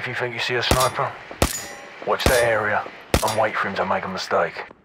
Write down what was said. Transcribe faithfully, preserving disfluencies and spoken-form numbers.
If you think you see a sniper, watch that area and wait for him to make a mistake.